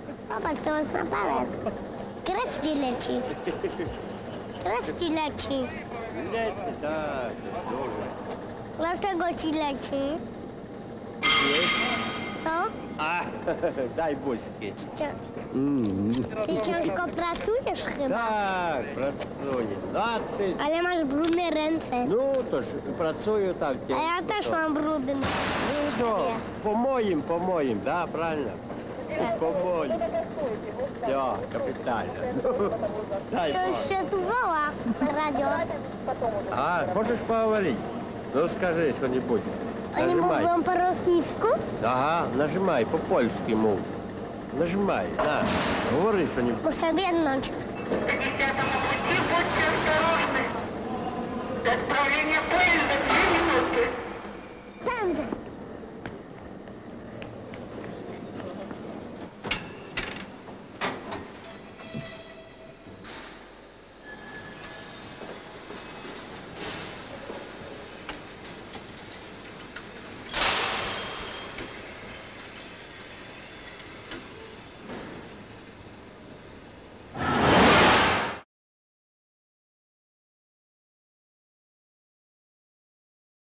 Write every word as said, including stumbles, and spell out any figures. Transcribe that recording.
Popatrz, to masz na palec. Krew ci leci. Krew ci leci. Leci, tak, dobrze. Dlaczego ci leci? Co? A, daj buźki. Cia- Ty ciężko pracujesz chyba. Tak, pracuję. No, a ty, Ale masz brudne ręce. no to ж працюю так. A ja też mam brudne. Ну, то, по моим, по моим, да, правильно? По моим. Все, капитально. Ну, дай To już Бог. się tu woła na radio. А, можешь поговорить? Ну, скажи что-нибудь. Oni Нажимай. mówią po rosyjsku? Ага, нажимай, по-польски, мол. Нажимай, на. Говори что-нибудь. Muszę biednąć. пятидесятому пути будьте осторожны. До отправления поезда две минуты. Pędzę.